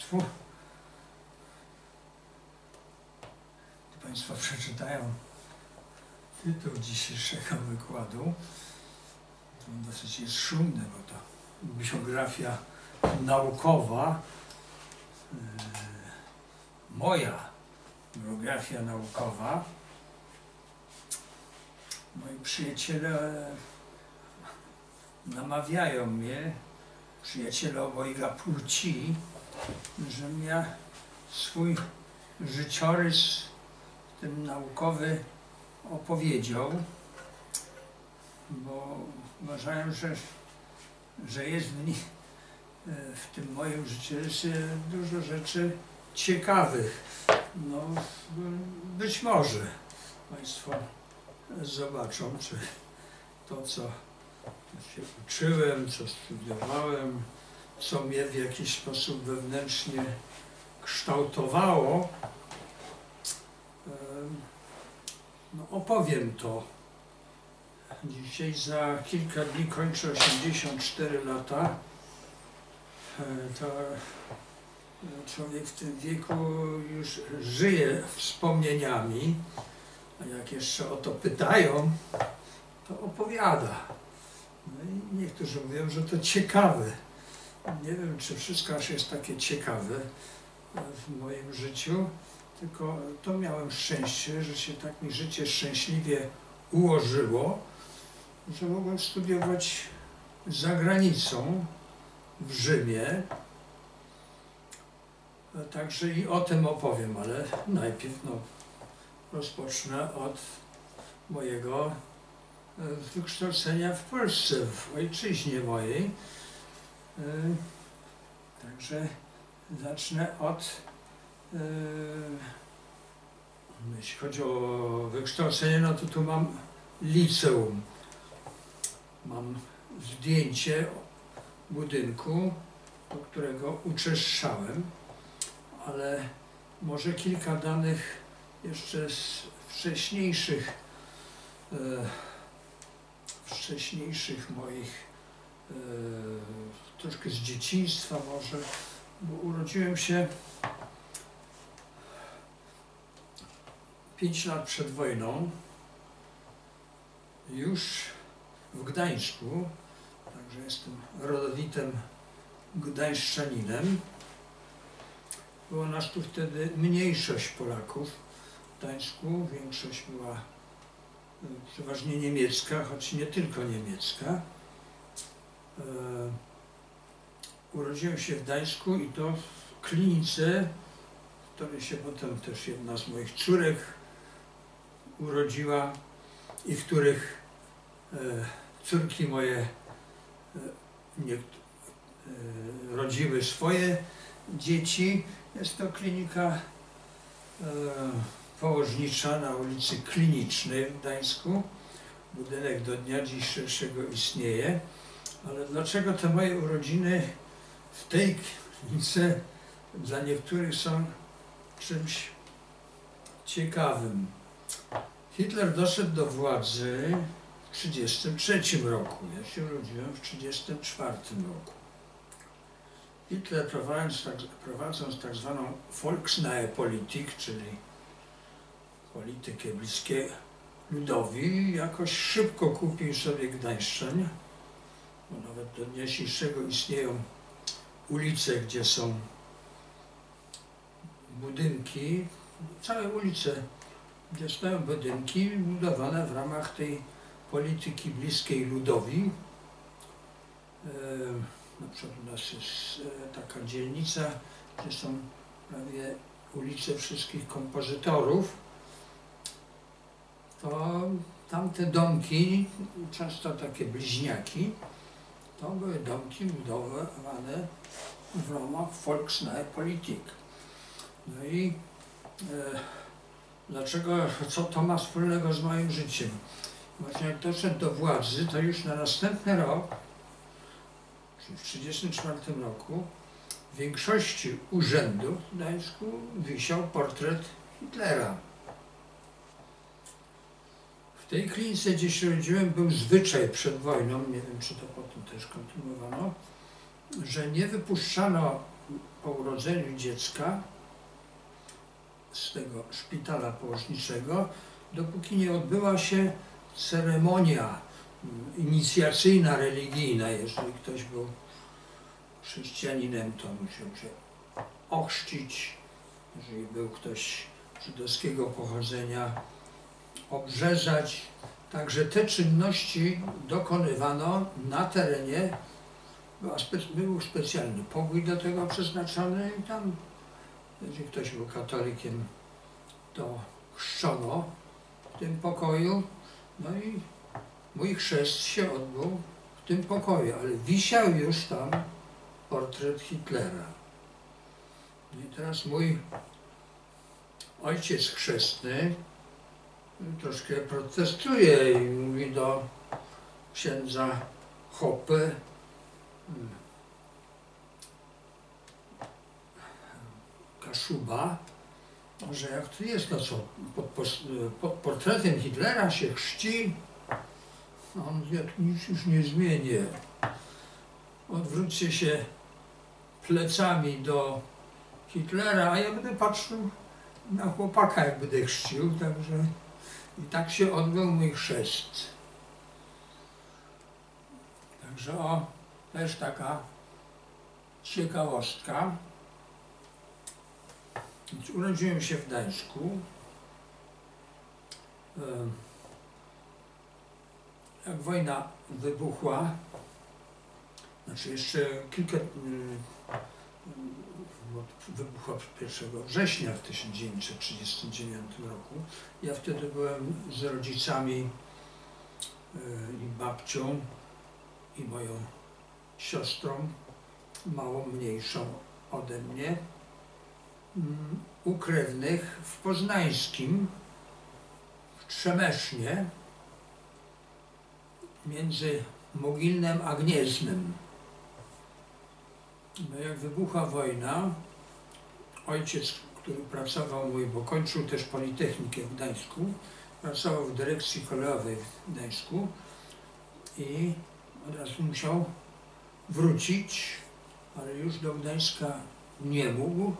Państwu. Państwo przeczytają tytuł dzisiejszego wykładu. On dosyć jest szumny, bo to biografia naukowa, moja biografia naukowa. Moi przyjaciele namawiają mnie, przyjaciele obojga płci, żebym ja swój życiorys ten naukowy opowiedział, bo uważają, że jest w tym moim życiorysie dużo rzeczy ciekawych. No, być może Państwo zobaczą, czy to, co się uczyłem, co studiowałem, co mnie w jakiś sposób wewnętrznie kształtowało, no opowiem to. Dzisiaj za kilka dni kończę 84 lata. To człowiek w tym wieku już żyje wspomnieniami, a jak jeszcze o to pytają, to opowiada. No i niektórzy mówią, że to ciekawe. Nie wiem, czy wszystko aż jest takie ciekawe w moim życiu, tylko to miałem szczęście, że się tak mi życie szczęśliwie ułożyło, że mogłem studiować za granicą, w Rzymie. Także i o tym opowiem, ale najpierw rozpocznę od mojego wykształcenia w Polsce, w ojczyźnie mojej. Także zacznę od, jeśli chodzi o wykształcenie, no to tu mam liceum. Mam zdjęcie budynku, do którego uczęszczałem, ale może kilka danych jeszcze z wcześniejszych moich, troszkę z dzieciństwa może, bo urodziłem się 5 lat przed wojną, już w Gdańsku, także jestem rodowitym gdańszczaninem. Było nas tu wtedy mniejszość Polaków w Gdańsku, większość była przeważnie niemiecka, choć nie tylko niemiecka. Urodziłem się w Gdańsku i to w klinice, w której się potem też jedna z moich córek urodziła i w których córki moje rodziły swoje dzieci. Jest to klinika położnicza na ulicy Klinicznej w Gdańsku. Budynek do dnia dzisiejszego istnieje. Ale dlaczego te moje urodziny w tej klinice dla niektórych są czymś ciekawym? Hitler doszedł do władzy w 1933 roku. Ja się urodziłem w 1934 roku. Hitler, prowadząc tak zwaną Volksnahe Politik, czyli politykę bliskie ludowi, jakoś szybko kupił sobie Gdańszczyn, bo nawet do dnia dzisiejszego istnieją ulice, gdzie są budynki, całe ulice, gdzie stoją budynki budowane w ramach tej polityki bliskiej ludowi. Na przykład u nas jest taka dzielnica, gdzie są prawie ulice wszystkich kompozytorów. To tamte domki, często takie bliźniaki, to były domki budowane w ramach Volksnahe Politik. No i co to ma wspólnego z moim życiem? Właśnie jak doszedł do władzy, to już na następny rok, czyli w 1934 roku, w większości urzędów w Gdańsku wisiał portret Hitlera. W tej klinice, gdzie się urodziłem, był zwyczaj przed wojną, nie wiem, czy to potem też kontynuowano, że nie wypuszczano po urodzeniu dziecka z tego szpitala położniczego, dopóki nie odbyła się ceremonia inicjacyjna, religijna. Jeżeli ktoś był chrześcijaninem, to musiał się ochrzcić. Jeżeli był ktoś żydowskiego pochodzenia, obrzezać. Także te czynności dokonywano na terenie. Był specjalny pokój do tego przeznaczony i tam, jeżeli ktoś był katolikiem, to chrzczono w tym pokoju. No i mój chrzest się odbył w tym pokoju, ale wisiał już tam portret Hitlera. I teraz mój ojciec chrzestny troszkę protestuje i mówi do księdza Hoppe, Kaszuba, że jak to jest, no co, pod portretem Hitlera się chrzci, a on mówi, ja tu nic już nie zmienię. Odwróćcie się plecami do Hitlera, a ja będę patrzył na chłopaka, jak będę chrzcił, także i tak się odbył mój chrzest. Także też taka ciekawostka. Urodziłem się w Gdańsku. Jak wojna wybuchła, znaczy jeszcze wybuchła 1 września w 1939 roku. Ja wtedy byłem z rodzicami i babcią i moją siostrą, mało mniejszą ode mnie, u krewnych w Poznańskim, w Trzemesznie, między Mogilnem a Gnieznem. No jak wybuchła wojna, ojciec, który pracował bo kończył też Politechnikę w Gdańsku, pracował w dyrekcji kolejowej w Gdańsku i od razu musiał wrócić, ale już do Gdańska nie mógł.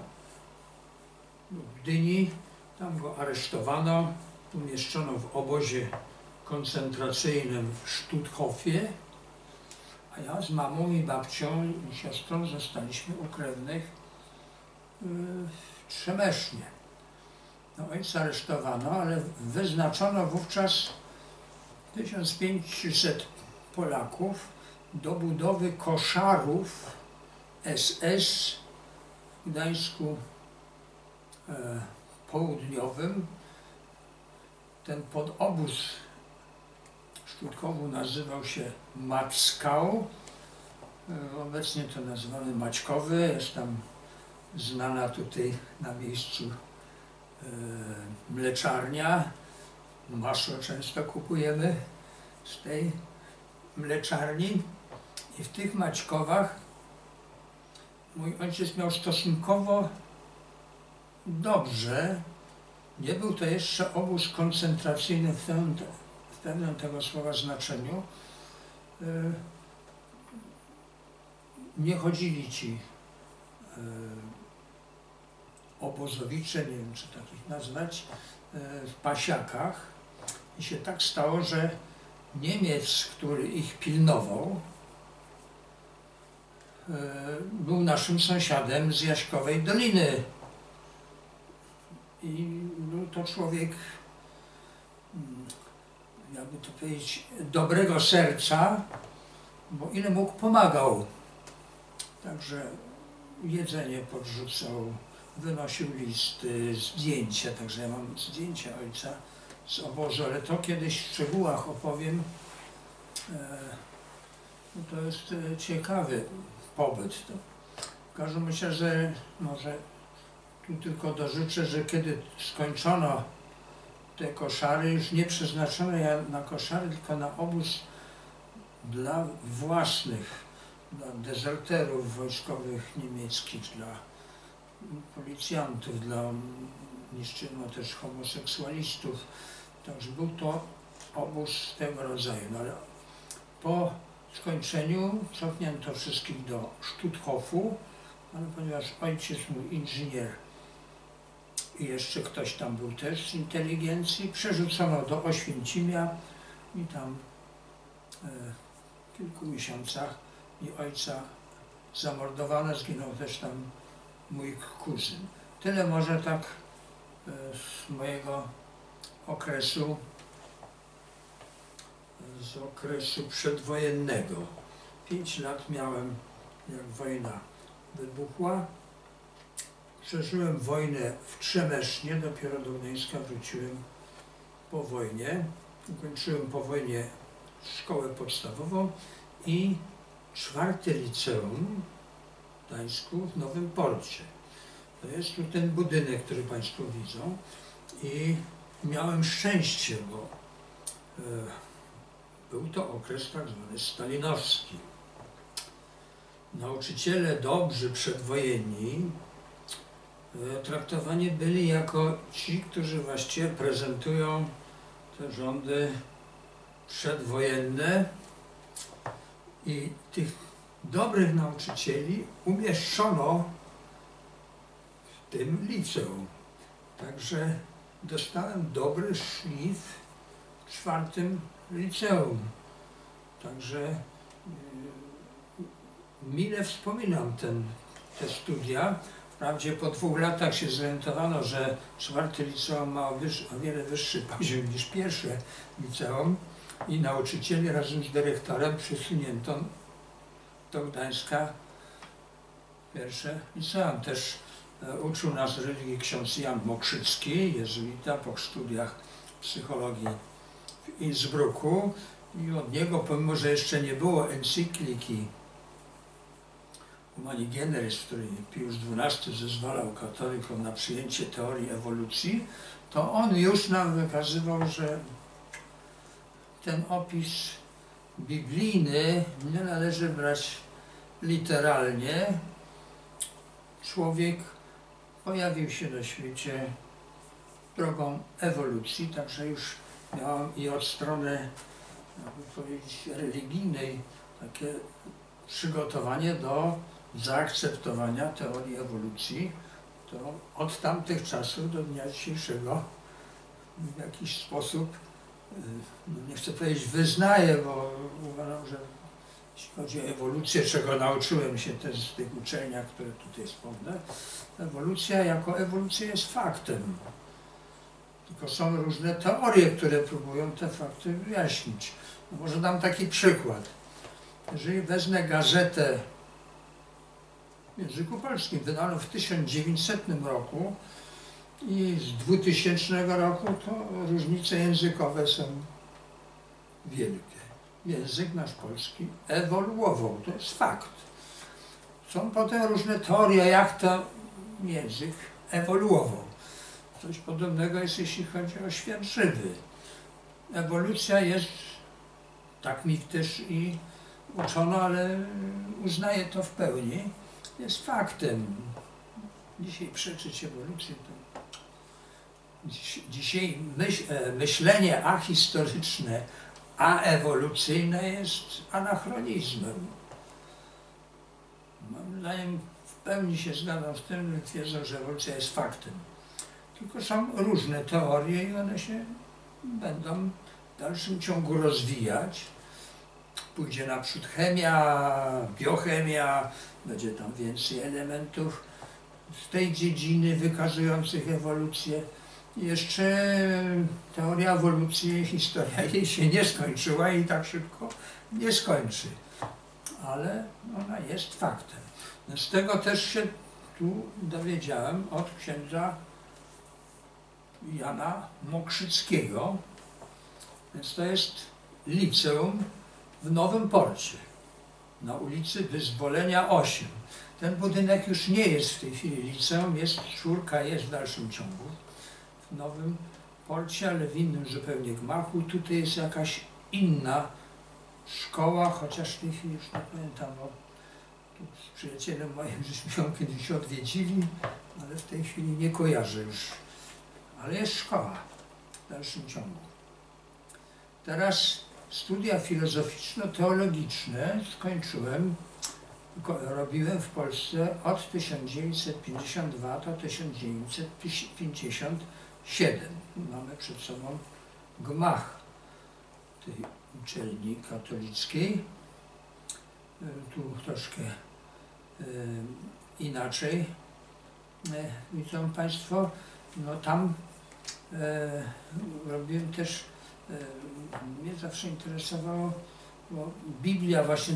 W Gdyni, tam go aresztowano, umieszczono w obozie koncentracyjnym w Stutthofie, a ja z mamą i babcią i siostrą zostaliśmy u krewnych w Trzemesznie. No, ojca aresztowano, ale wyznaczono wówczas 1500 Polaków do budowy koszarów SS w Gdańsku Południowym. Ten podobóz w Stuthofu nazywał się Mackau. Obecnie to nazywamy Maćkowy. Jest tam znana tutaj na miejscu mleczarnia. Masło często kupujemy z tej mleczarni. I w tych Maćkowach mój ojciec miał stosunkowo dobrze. Nie był to jeszcze obóz koncentracyjny w pewnym tego słowa znaczeniu. Nie chodzili ci obozowicze, nie wiem czy takich nazwać, w pasiakach. I się tak stało, że Niemiec, który ich pilnował, był naszym sąsiadem z Jaśkowej Doliny. I był to człowiek, jakby to powiedzieć, dobrego serca, bo ile mógł, pomagał. Także jedzenie podrzucał, wynosił listy, zdjęcia, także ja mam zdjęcia ojca z obozu, ale to kiedyś w szczegółach opowiem. No to jest ciekawy pobyt. To w każdym razie, że może tu tylko dorzucę, że kiedy skończono te koszary, już nie przeznaczono ja na koszary, tylko na obóz dla własnych, dla dezerterów wojskowych niemieckich, dla policjantów, niszczono też homoseksualistów. Także był to obóz tego rodzaju. No ale po skończeniu cofnięto wszystkich do Stutthofu ale ponieważ ojciec mój inżynier i jeszcze ktoś tam był też z inteligencji, przerzucono do Oświęcimia i tam w kilku miesiącach i ojca zamordowano, zginął też tam mój kuzyn. Tyle może tak z mojego okresu, przedwojennego. 5 lat miałem, jak wojna wybuchła. Przeżyłem wojnę w Trzemesznie, dopiero do Gdańska wróciłem po wojnie. Ukończyłem po wojnie szkołę podstawową i 4. liceum w Gdańsku w Nowym Porcie. To jest tu ten budynek, który Państwo widzą. I miałem szczęście, bo był to okres tak zwany stalinowski. Nauczyciele dobrzy przedwojenni traktowani byli jako ci, którzy właściwie prezentują te rządy przedwojenne i tych dobrych nauczycieli umieszczono w tym liceum. Także dostałem dobry szlif w 4. liceum. Także mile wspominam te studia. Wprawdzie po 2 latach się zorientowano, że 4. liceum ma o wiele wyższy poziom niż 1. liceum i nauczycieli razem z dyrektorem przesunięto do Gdańska 1. liceum. Też uczył nas religii ksiądz Jan Mokrzycki, jezuita, po studiach psychologii w Innsbrucku i od niego, pomimo że jeszcze nie było encykliki Humani Generis, w której Piusz XII zezwalał katolikom na przyjęcie teorii ewolucji, to on już nam wykazywał, że ten opis biblijny nie należy brać literalnie. Człowiek pojawił się na świecie drogą ewolucji, także już miałam i od strony, jakby powiedzieć, religijnej takie przygotowanie do zaakceptowania teorii ewolucji. To od tamtych czasów do dnia dzisiejszego w jakiś sposób, nie chcę powiedzieć wyznaję, bo uważam, że jeśli chodzi o ewolucję, czego nauczyłem się też w tych uczelniach, które tutaj wspomnę, ewolucja jako ewolucja jest faktem. Tylko są różne teorie, które próbują te fakty wyjaśnić. No może dam taki przykład. Jeżeli wezmę gazetę w języku polskim wydaną w 1900 roku i z 2000 roku, to różnice językowe są wielkie. Język nasz polski ewoluował, to jest fakt. Są potem różne teorie, jak to język ewoluował. Coś podobnego jest, jeśli chodzi o świat żywy. Ewolucja jest, tak mi też i uczono, ale uznaję to w pełni, jest faktem. Dzisiaj przeczyć ewolucję to... Dzisiaj myślenie ahistoryczne, aewolucyjne jest anachronizmem. Moim zdaniem w pełni się zgadzam z tym, że twierdzą, że ewolucja jest faktem. Tylko są różne teorie i one się będą w dalszym ciągu rozwijać. Pójdzie naprzód chemia, biochemia, będzie tam więcej elementów z tej dziedziny wykazujących ewolucję. Jeszcze teoria ewolucji, historia jej się nie skończyła i tak szybko nie skończy. Ale ona jest faktem. No z tego też się tu dowiedziałem od księdza Jana Mokrzyckiego. Więc to jest liceum w Nowym Porcie, na ulicy Wyzwolenia 8. Ten budynek już nie jest w tej chwili liceum, jest 4, jest w dalszym ciągu w Nowym Porcie, ale w innym zupełnie gmachu. Tutaj jest jakaś inna szkoła, chociaż w tej chwili już nie pamiętam, bo tu z przyjacielem moim żeśmy ją kiedyś odwiedzili, ale w tej chwili nie kojarzę już. Ale jest szkoła w dalszym ciągu. Teraz studia filozoficzno-teologiczne skończyłem robiłem w Polsce od 1952 do 1957. Mamy przed sobą gmach tej uczelni katolickiej. Tu troszkę inaczej widzą Państwo. No tam robiłem też, mnie zawsze interesowało, bo Biblia właśnie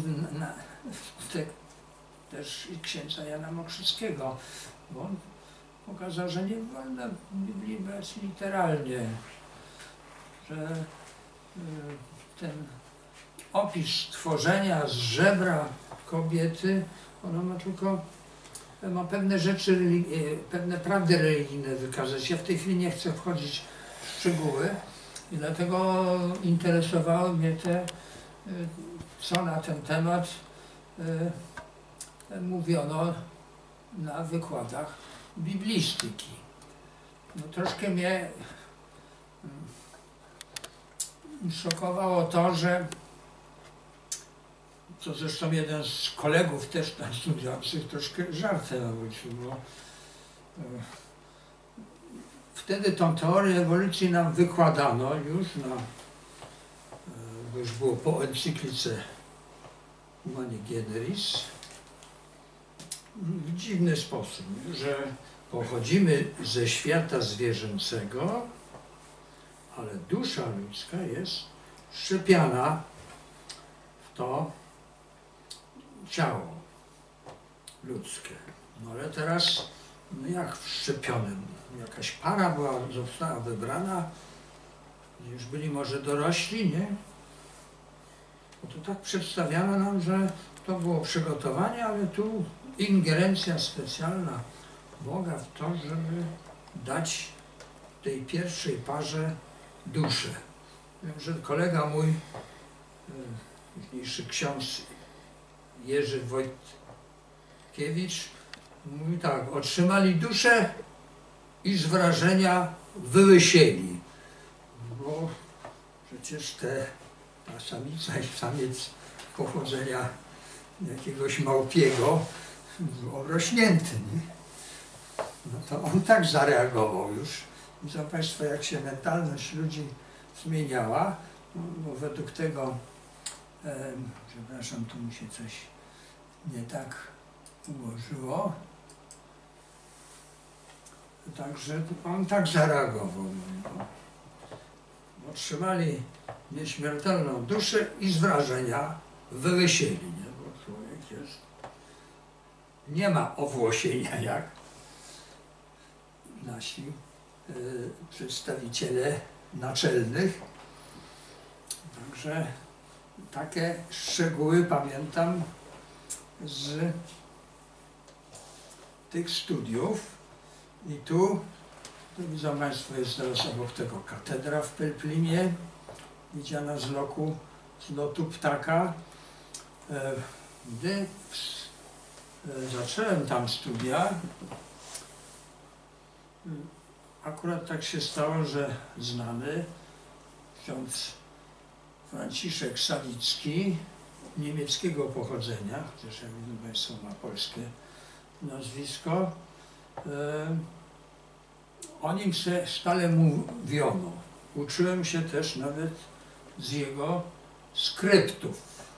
też i księdza Jana Mokrzyckiego, bo on pokazał, że nie wolno Biblii brać literalnie, że ten opis stworzenia z żebra kobiety, ono ma tylko pewne rzeczy, pewne prawdy religijne wykazać. Ja w tej chwili nie chcę wchodzić w szczegóły i dlatego interesowało mnie co na ten temat mówiono na wykładach biblistyki. No, troszkę mnie szokowało to, że to zresztą jeden z kolegów też tam studiujących troszkę żartem wrócił, bo wtedy tą teorię ewolucji nam wykładano już bo już było po encyklice Humani Generis, w dziwny sposób, że pochodzimy ze świata zwierzęcego, ale dusza ludzka jest wszczepiana w to ciało ludzkie. No ale teraz, no jak wszczepionym? Jakaś para została wybrana, już byli może dorośli, nie? No to tak przedstawiano nam, że to było przygotowanie, ale tu ingerencja specjalna Boga w to, żeby dać tej pierwszej parze duszę. Wiem, że kolega mój, późniejszy ksiądz Jerzy Wojtkiewicz, mówi tak: otrzymali duszę i z wrażenia wyłysieli. Bo przecież ta samica i samiec pochodzenia jakiegoś małpiego był obrośnięty, nie? No to on tak zareagował już. Widzą Państwo, jak się mentalność ludzi zmieniała, no, bo według tego, przepraszam, tu mi się coś nie tak ułożyło. Także on tak zareagował. No. Otrzymali nieśmiertelną duszę i z wrażenia wyłysieli, nie? Bo człowiek jest, nie ma owłosienia jak nasi przedstawiciele naczelnych. Także takie szczegóły pamiętam z tych studiów. I tu widzą Państwo, jest teraz obok tego katedra w Pelplinie, widziana z lotu ptaka. Gdy zacząłem tam studia, akurat tak się stało, że znany ksiądz Franciszek Sawicki, niemieckiego pochodzenia, chociaż jak widzą Państwo ma polskie nazwisko, o nim się stale mówiono. Uczyłem się też nawet z jego skryptów.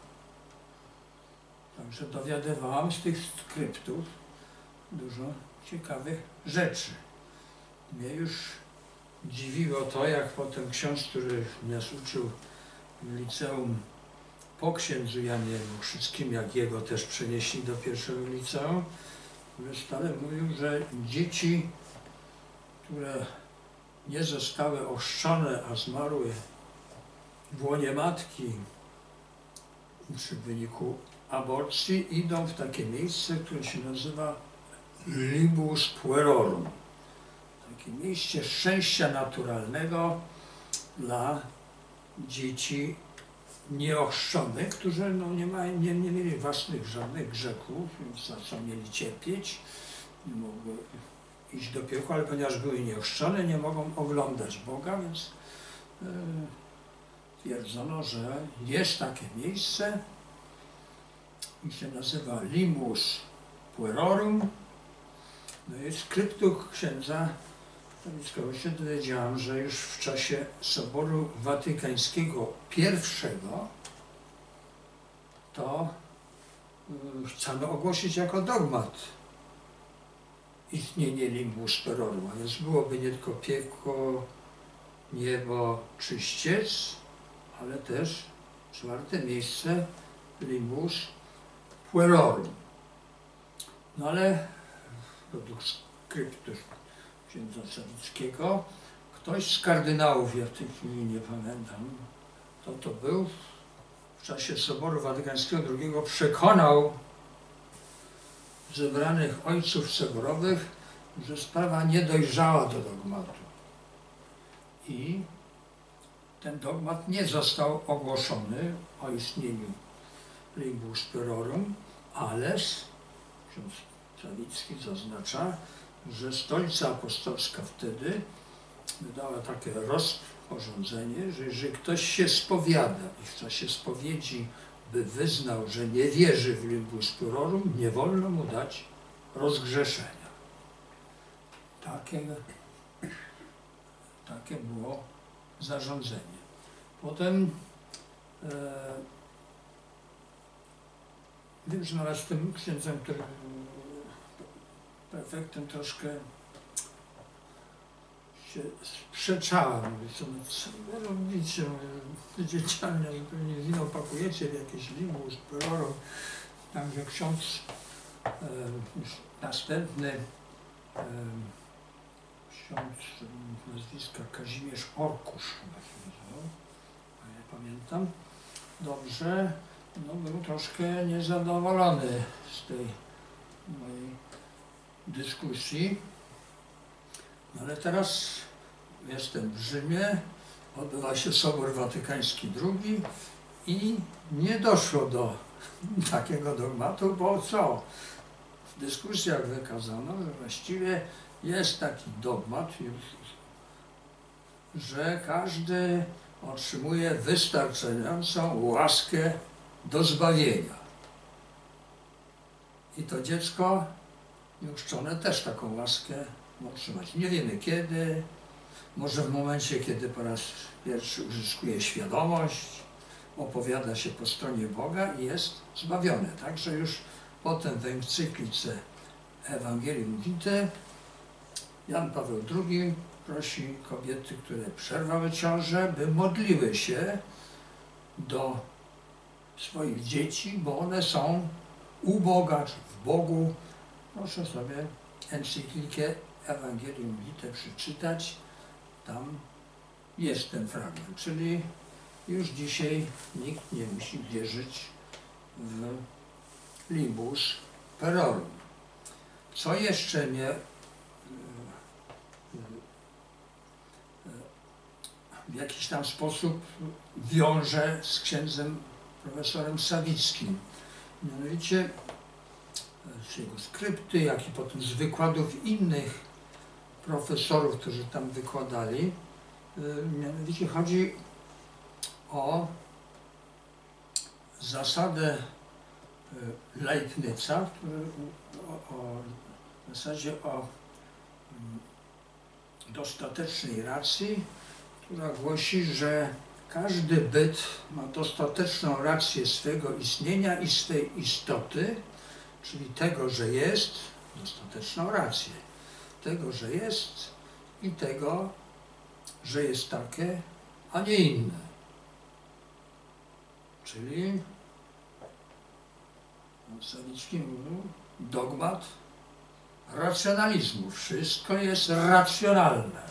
Także dowiadywałam z tych skryptów dużo ciekawych rzeczy. Mnie już dziwiło to, jak potem ksiądz, który nas uczył w liceum po księdzu Janie Mokrzyckim, jak jego też przenieśli do pierwszego liceum, że stale mówił, że dzieci, które nie zostały ochrzczone, a zmarły w łonie matki czy w wyniku aborcji, idą w takie miejsce, które się nazywa Libus Puerorum. Takie miejsce szczęścia naturalnego dla dzieci nieochrzczonych, którzy no, nie mieli własnych żadnych grzechów, więc za co mieli cierpieć, nie mogły iść do piekła, ale ponieważ były nieochrzczone, nie mogą oglądać Boga, więc twierdzono, że jest takie miejsce i się nazywa Limbus Puerorum. No i skryptu księdza Sawickiego się dowiedziałam, że już w czasie Soboru Watykańskiego I to chciano ogłosić jako dogmat istnienie Limbus Puerorum, a więc byłoby nie tylko piekło, niebo, czyściec, ale też czwarte miejsce Limbus Puerorum. No ale według skryptu księdza Sawickiego ktoś z kardynałów, ja w tej chwili nie pamiętam, kto to był, w czasie Soboru Watykańskiego II przekonał zebranych ojców soborowych, że sprawa nie dojrzała do dogmatu. I ten dogmat nie został ogłoszony o istnieniu Limbus Puerorum, ale ksiądz Sawicki zaznacza, że Stolica Apostolska wtedy wydała takie rozporządzenie, że jeżeli ktoś się spowiada i w czasie spowiedzi by wyznał, że nie wierzy w Limbus Puerorum, nie wolno mu dać rozgrzeszenia. Takie było zarządzenie. Potem wiem, że nawet z tym księdzem, który prefektem troszkę się sprzeczałem. Mówię, co robicie, dziecialnie, zupełnie wino pakujecie w jakieś Limbus Puerorum. Także ksiądz już następny, ksiądz nazwiska Kazimierz Orkusz, chyba się nazywał, nie pamiętam dobrze, no był troszkę niezadowolony z tej mojej dyskusji. No ale teraz jestem w Rzymie, odbywa się Sobór Watykański II i nie doszło do takiego dogmatu, bo co? W dyskusjach wykazano, że właściwie jest taki dogmat, że każdy otrzymuje wystarczającą łaskę do zbawienia. I to dziecko nieuczczone też taką łaskę ma otrzymać. Nie wiemy kiedy, może w momencie, kiedy po raz pierwszy uzyskuje świadomość, opowiada się po stronie Boga i jest zbawione. Także już potem w encyklice Evangelium Vitae Jan Paweł II prosi kobiety, które przerwały ciążę, by modliły się do swoich dzieci, bo one są u Boga, czy w Bogu. Proszę sobie encyklikę Evangelium Vitae przeczytać. Tam jest ten fragment, czyli już dzisiaj nikt nie musi wierzyć w Limbus Puerorum. Co jeszcze mnie w jakiś tam sposób wiąże z księdzem profesorem Sawickim. Mianowicie z jego skrypty, jak i potem z wykładów innych profesorów, którzy tam wykładali. Mianowicie chodzi o zasadę Leibniza, w zasadzie o dostatecznej racji, która głosi, że każdy byt ma dostateczną rację swego istnienia i swej istoty, czyli tego, że jest, dostateczną rację, tego, że jest i tego, że jest takie, a nie inne. Czyli Sawicki mówił, dogmat racjonalizmu. Wszystko jest racjonalne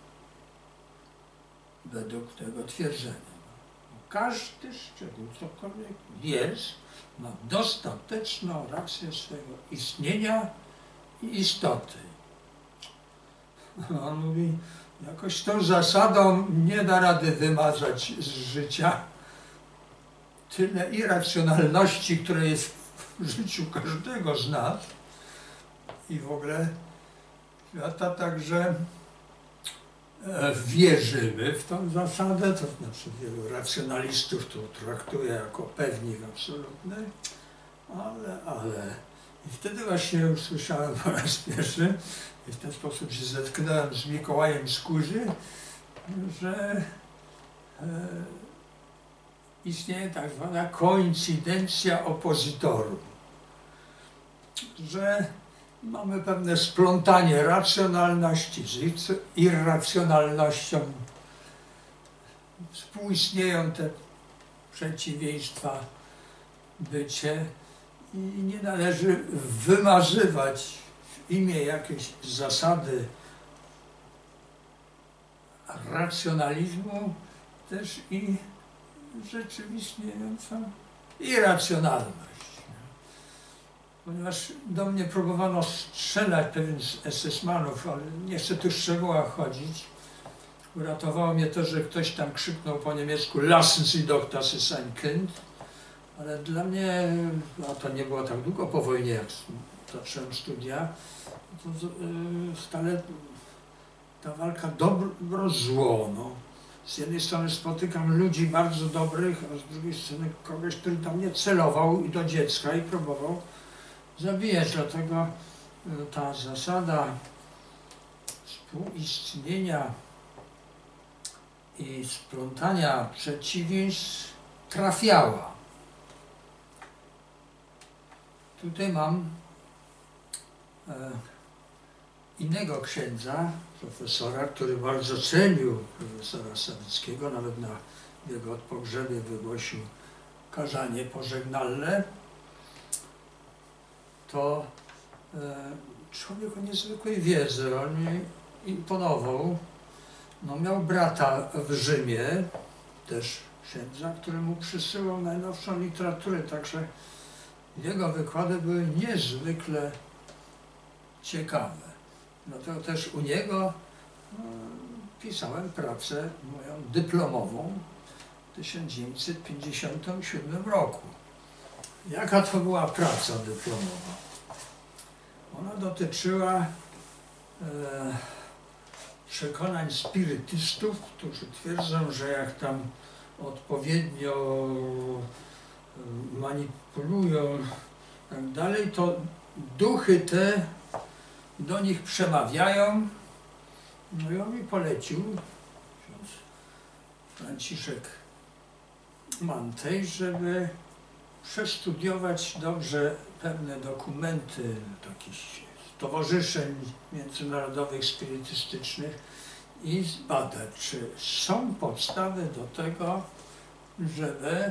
według tego twierdzenia. Każdy szczegół, cokolwiek jest, ma dostateczną rację swego istnienia i istoty. On mówi, jakoś tą zasadą nie da rady wymazać z życia tyle irracjonalności, które jest w życiu każdego z nas i w ogóle świata, także wierzymy w tą zasadę, to znaczy wielu racjonalistów to traktuje jako pewnik absolutny, ale. I wtedy właśnie usłyszałem po raz pierwszy i w ten sposób się zetknąłem z Mikołajem Skórzy, że istnieje tak zwana koincydencja opozytorów, że mamy pewne splątanie racjonalności z irracjonalnością, współistnieją te przeciwieństwa bycie i nie należy wymazywać w imię jakiejś zasady racjonalizmu też i rzeczywistniejącą irracjonalność. Ponieważ do mnie próbowano strzelać pewien z SS-manów, ale nie chcę tu w szczegółach chodzić. Uratowało mnie to, że ktoś tam krzyknął po niemiecku Lassen Sie doch, das ist ein Kind. Ale dla mnie, a to nie było tak długo po wojnie, jak zacząłem studia, to stale ta walka dobro-zło. No. Z jednej strony spotykam ludzi bardzo dobrych, a z drugiej strony kogoś, który do mnie celował i do dziecka i próbował zabijać. Dlatego ta zasada współistnienia i splątania przeciwieństw trafiała. Tutaj mam innego księdza, profesora, który bardzo cenił profesora Sawickiego, nawet na jego pogrzebie wygłosił kazanie pożegnalne. To człowiek o niezwykłej wiedzy, on mi imponował. No, miał brata w Rzymie, też księdza, który mu przysyłał najnowszą literaturę, także jego wykłady były niezwykle ciekawe. Dlatego też u niego pisałem pracę moją dyplomową w 1957 roku. Jaka to była praca dyplomowa? Ona dotyczyła przekonań spirytystów, którzy twierdzą, że jak tam odpowiednio manipulują i tak dalej, to duchy te do nich przemawiają. No i on mi polecił, ksiądz Franciszek Mantej, żeby przestudiować dobrze pewne dokumenty jakichś stowarzyszeń międzynarodowych, spirytystycznych i zbadać, czy są podstawy do tego, żeby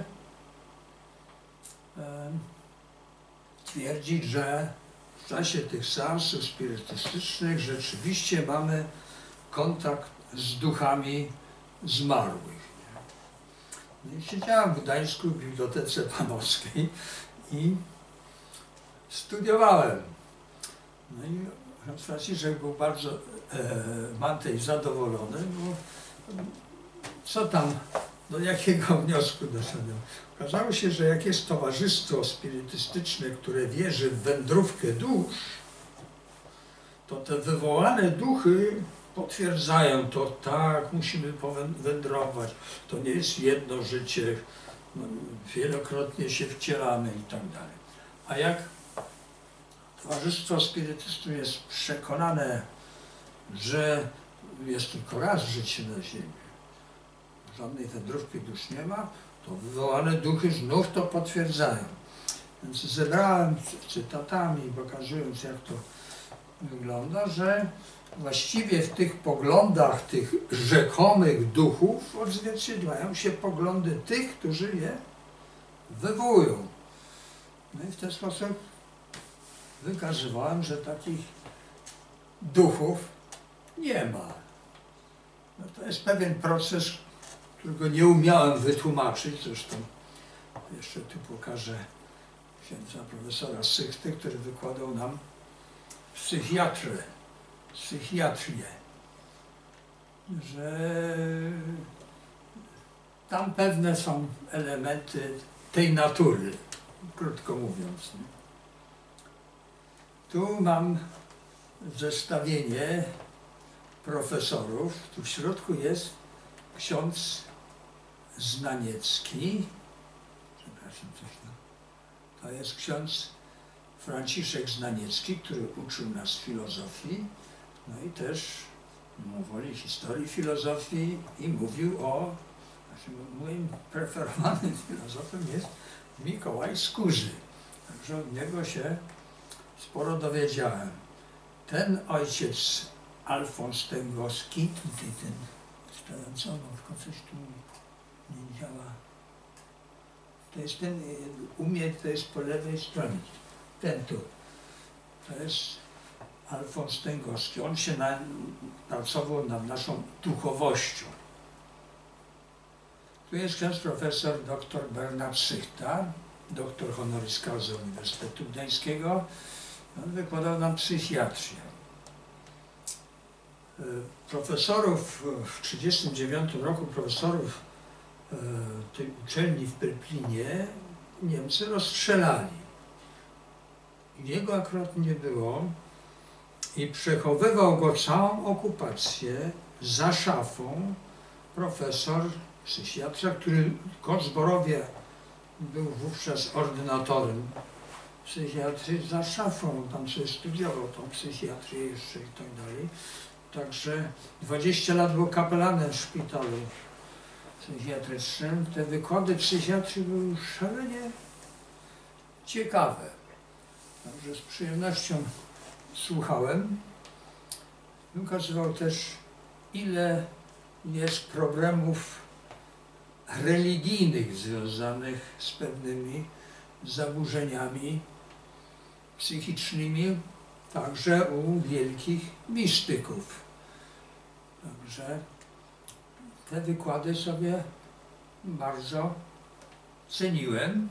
twierdzić, że w czasie tych seansów spirytystycznych rzeczywiście mamy kontakt z duchami zmarłych. No i siedziałem w Gdańsku w Bibliotece Panowskiej i studiowałem. No i ksiądz Franciszek był bardzo Mantej zadowolony, bo co tam, do jakiego wniosku doszedłem? Okazało się, że jak jest towarzystwo spirytystyczne, które wierzy w wędrówkę dusz, to te wywołane duchy potwierdzają to, tak, musimy powędrować, to nie jest jedno życie, no, wielokrotnie się wcielamy i tak dalej. A jak towarzystwo spirytystów jest przekonane, że jest tylko raz życie na ziemi, żadnej wędrówki dusz nie ma, to wywołane duchy znów to potwierdzają. Więc zebrałem cytatami, pokazując, jak to wygląda, że właściwie w tych poglądach tych rzekomych duchów odzwierciedlają się poglądy tych, którzy je wywołują. No i w ten sposób wykazywałem, że takich duchów nie ma. No to jest pewien proces, którego nie umiałem wytłumaczyć, zresztą jeszcze tu pokażę księdza profesora Sychty, który wykładał nam psychiatrię, że tam pewne są elementy tej natury, krótko mówiąc. Tu mam zestawienie profesorów, tu w środku jest ksiądz Znaniecki, przepraszam, coś tam To jest ksiądz Franciszek Znaniecki, który uczył nas filozofii, no i też woli historii filozofii i mówił o, moim preferowanym filozofem jest Mikołaj Skurzy. Także od niego się sporo dowiedziałem. Ten ojciec Alfons Tęgowski, tutaj ten stojący, tylko coś tu nie działa. To jest ten, to jest po lewej stronie, ten tu. To jest Alfons Tęgowski. On się pracował nad naszą duchowością. Tu jest ksiądz profesor dr Bernard Sychta, doktor honoris causa Uniwersytetu Gdańskiego. On wykładał nam psychiatrię. Profesorów w 1939 roku, profesorów tej uczelni w Pelplinie Niemcy rozstrzelali. Jego akurat nie było i przechowywał go całą okupację za szafą profesor psychiatra, który w Kotzborowie był wówczas ordynatorem psychiatrii, za szafą, tam sobie studiował tą psychiatrię jeszcze i tak dalej. Także 20 lat był kapelanem w szpitalu psychiatrycznym. Te wykłady psychiatrii były szalenie ciekawe. Także z przyjemnością słuchałem. Ukazywał też, ile jest problemów religijnych związanych z pewnymi zaburzeniami psychicznymi, także u wielkich mistyków. Także te wykłady sobie bardzo ceniłem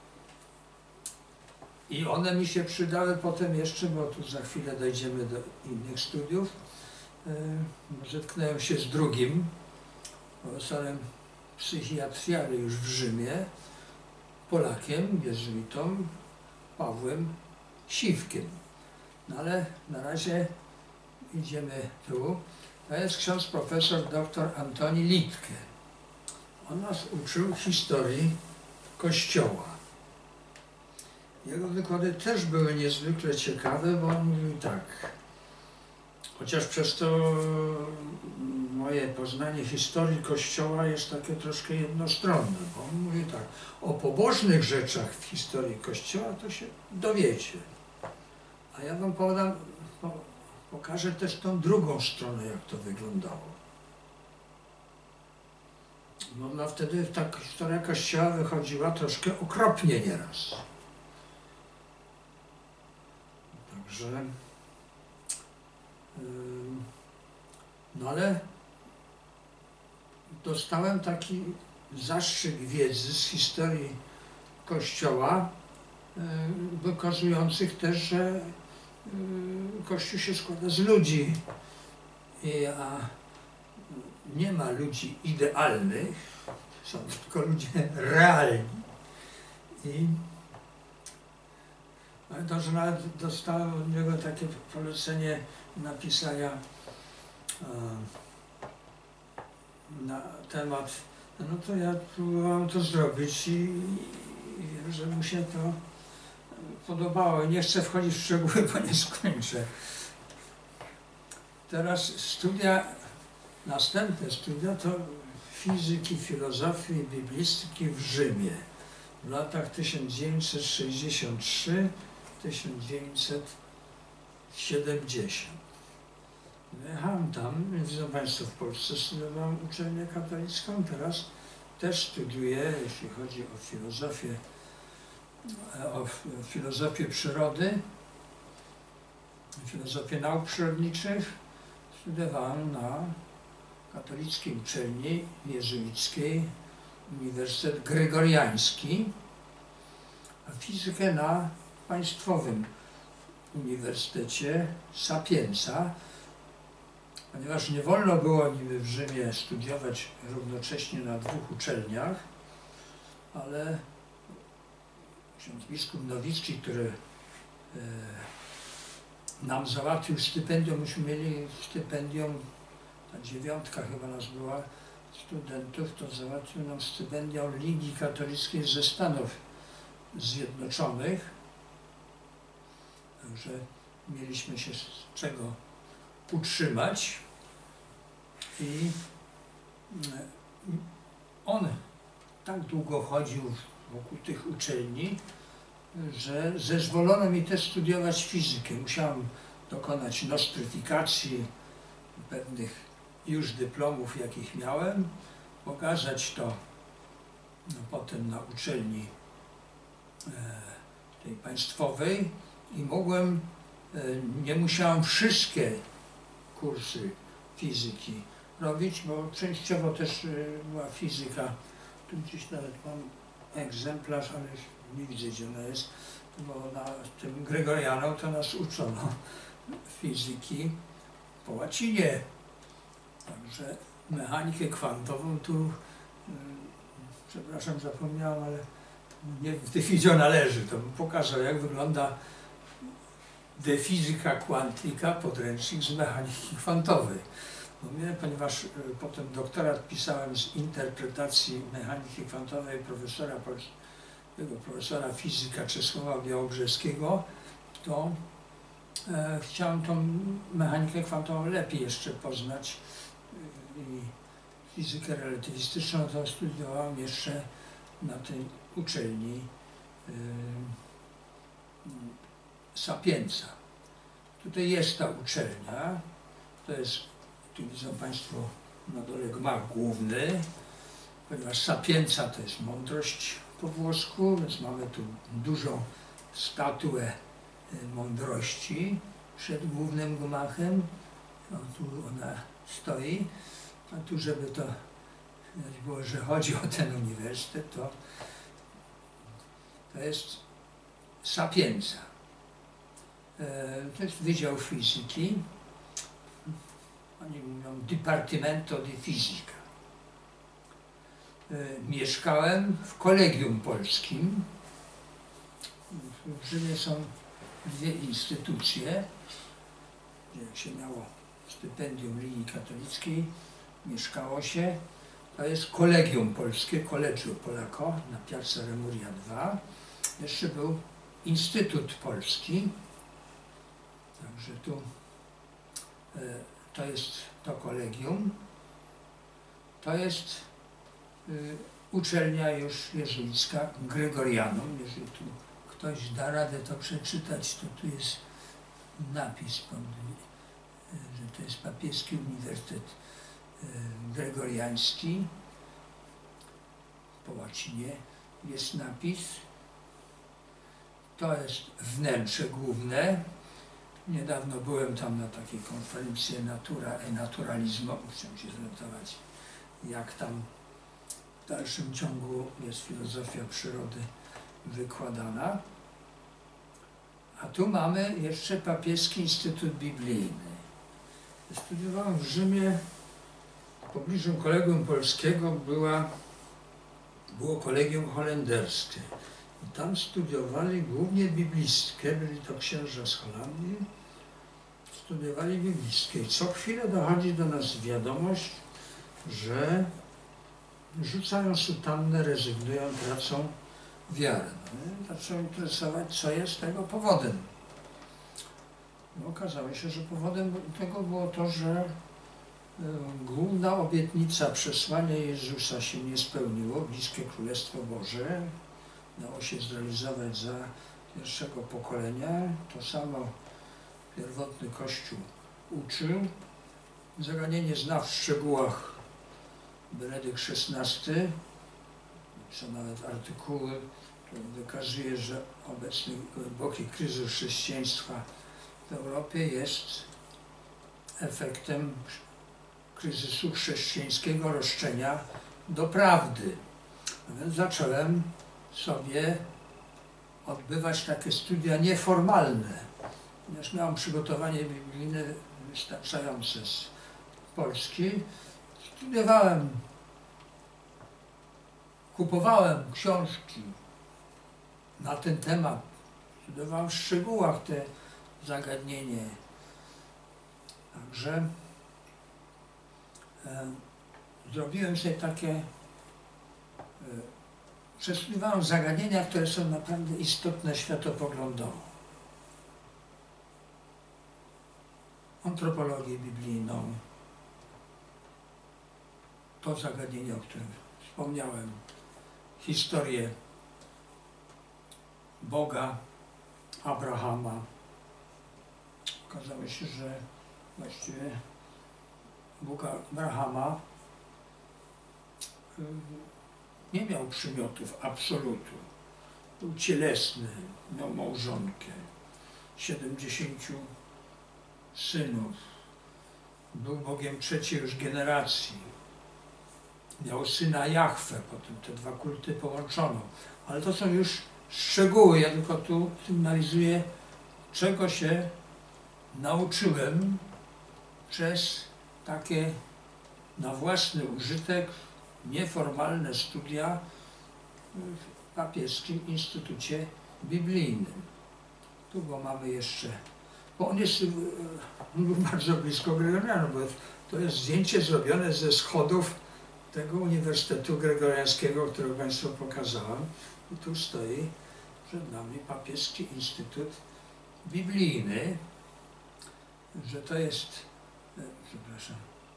i one mi się przydały potem jeszcze, bo tu za chwilę dojdziemy do innych studiów. Zetknąłem się z drugim profesorem psychiatrii, ale już w Rzymie, Polakiem, jezuitą, Pawłem Siwkiem. No ale na razie idziemy tu. To jest ksiądz profesor dr Antoni Litke. On nas uczył historii Kościoła. Jego wykłady też były niezwykle ciekawe, bo on mówił tak, chociaż przez to moje poznanie historii Kościoła jest takie troszkę jednostronne, bo on mówi tak, o pobożnych rzeczach w historii Kościoła to się dowiecie. A ja wam pokażę też tą drugą stronę, jak to wyglądało. No wtedy ta historia Kościoła wychodziła troszkę okropnie nieraz. Także no ale dostałem taki zastrzyk wiedzy z historii Kościoła, wykazujących też, że Kościół się składa z ludzi, a nie ma ludzi idealnych, są tylko ludzie realni. I to, że nawet dostałem od niego takie polecenie napisania na temat, no to ja próbowałem to zrobić i wiem, że mu się to podobało. Nie chcę wchodzić w szczegóły, bo nie skończę. Teraz studia, następne studia to fizyki, filozofii i biblistyki w Rzymie w latach 1963-1970. Jechałem tam, widzą Państwo, w Polsce studiowałem uczelnię katolicką, teraz też studiuję, jeśli chodzi o filozofię przyrody, filozofię nauk przyrodniczych. Studiowałem na katolickiej uczelni jezuickiej, Uniwersytet Gregoriański, a fizykę na Państwowym Uniwersytecie Sapienza, ponieważ nie wolno było niby w Rzymie studiować równocześnie na dwóch uczelniach, ale ksiądz biskup Nowicki, który nam załatwił stypendium, myśmy mieli stypendium, ta 9 chyba nas była studentów, to załatwił nam stypendium Ligi Katolickiej ze Stanów Zjednoczonych. Także mieliśmy się z czego utrzymać i on tak długo chodził wokół tych uczelni, że zezwolono mi też studiować fizykę. Musiałem dokonać nostryfikacji pewnych już dyplomów, jakich miałem, pokazać to potem na uczelni tej państwowej i nie musiałem wszystkie kursy fizyki robić, bo częściowo też była fizyka. Tu gdzieś nawet mam egzemplarz, ale już nie widzę, gdzie ona jest, bo na tym Gregorianą to nas uczono fizyki po łacinie. Także mechanikę kwantową tu, przepraszam, zapomniałem, ale nie w tych widziona leży, to bym pokazał, jak wygląda De Physica Quantica, podręcznik z mechaniki kwantowej. Ponieważ potem doktorat pisałem z interpretacji mechaniki kwantowej profesora fizyka Czesława Białobrzeskiego, to chciałem tą mechanikę kwantową lepiej jeszcze poznać i fizykę relatywistyczną to studiowałem jeszcze na tej uczelni Sapienza. Tutaj jest ta uczelnia, to jest, tu widzą Państwo na dole gmach główny, ponieważ Sapienza to jest mądrość po włosku, więc mamy tu dużą statuę mądrości przed głównym gmachem. No, tu ona stoi, a tu, żeby to widać było, że chodzi o ten uniwersytet, to jest Sapienza. To jest Wydział Fizyki. Oni mówią Dipartimento di Fisica. Mieszkałem w Kolegium Polskim. W Rzymie są dwie instytucje, gdzie jak się miało stypendium linii katolickiej, mieszkało się. To jest Kolegium Polskie, Collegio Polaco na Piazza Remuria 2. Jeszcze był Instytut Polski. Także tu to jest to kolegium. To jest uczelnia już jezuicka Gregorianum. Jeżeli tu ktoś da radę to przeczytać, to tu jest napis, że to jest Papieski Uniwersytet Gregoriański. Po łacinie jest napis. To jest wnętrze główne. Niedawno byłem tam na takiej konferencji Natura e Naturalismo. Chciałem się zorientować, jak tam w dalszym ciągu jest filozofia przyrody wykładana. A tu mamy jeszcze Papieski Instytut Biblijny. Studiowałem w Rzymie, w pobliżu Kolegium Polskiego było Kolegium Holenderskie. I tam studiowali głównie biblistkę, byli to księża z Holandii, studiowali biblistkę. I co chwilę dochodzi do nas wiadomość, że rzucają sutannę, rezygnują, tracą wiarę. No, zacząłem interesować, co jest tego powodem. No, okazało się, że powodem tego było to, że główna obietnica przesłania Jezusa się nie spełniło, bliskie Królestwo Boże dało się zrealizować za pierwszego pokolenia. To samo pierwotny Kościół uczył. Zagadnienie zna w szczegółach Benedykt XVI, są nawet artykuły, które wykazuje, że obecny głęboki kryzys chrześcijaństwa w Europie jest efektem kryzysu chrześcijańskiego roszczenia do prawdy. A więc zacząłem sobie odbywać takie studia nieformalne, ponieważ miałem przygotowanie biblijne wystarczające z Polski. Studiowałem, kupowałem książki na ten temat, studiowałem w szczegółach te zagadnienie. Także zrobiłem sobie takie przestudiowałem zagadnienia, które są naprawdę istotne światopoglądowo. Antropologię biblijną, to zagadnienie, o którym wspomniałem, historię Boga, Abrahama. Okazało się, że właściwie Bóg Abrahama nie miał przymiotów absolutu. Był cielesny, miał małżonkę, 70 synów. Był Bogiem trzeciej już generacji. Miał syna Jahwe, potem te dwa kulty połączono. Ale to są już szczegóły, ja tylko tu sygnalizuję, czego się nauczyłem przez takie na własny użytek nieformalne studia w Papieskim Instytucie Biblijnym. Tu go mamy jeszcze, bo on jest bardzo blisko Gregorianów, bo to jest zdjęcie zrobione ze schodów tego Uniwersytetu Gregoriańskiego, którego Państwu pokazałem. I tu stoi przed nami Papieski Instytut Biblijny, że to jest, przepraszam,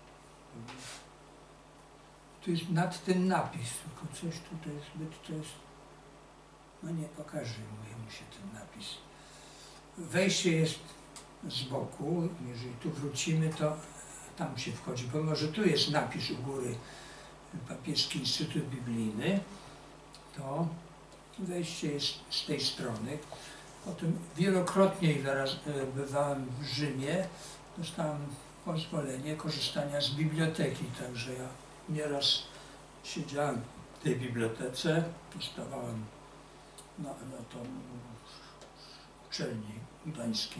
tu jest nad tym napis, tylko coś tutaj zbyt to jest, no nie pokażę mu się ten napis. Wejście jest z boku, jeżeli tu wrócimy, to tam się wchodzi, pomimo że tu jest napis u góry Papieski Instytut Biblijny, to wejście jest z tej strony. Potem wielokrotnie bywałem w Rzymie, dostałem pozwolenie korzystania z biblioteki, także ja nieraz siedziałem w tej bibliotece, dostawałem na tą uczelni gdańskiej